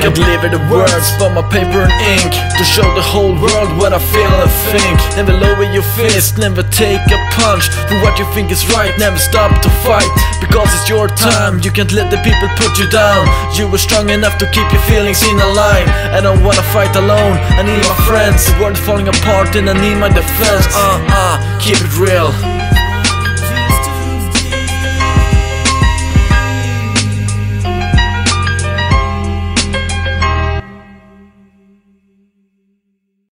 can deliver the words but my paper and ink to show the whole world what I feel and think. Never lower your fist, never take a punch for what you think is right. Never stop to fight because it's your time. You can't let the people put you down. You were strong enough to keep your feelings in a line. I don't wanna fight alone, I need my friends. The world's falling apart and I need my defense. Keep it real.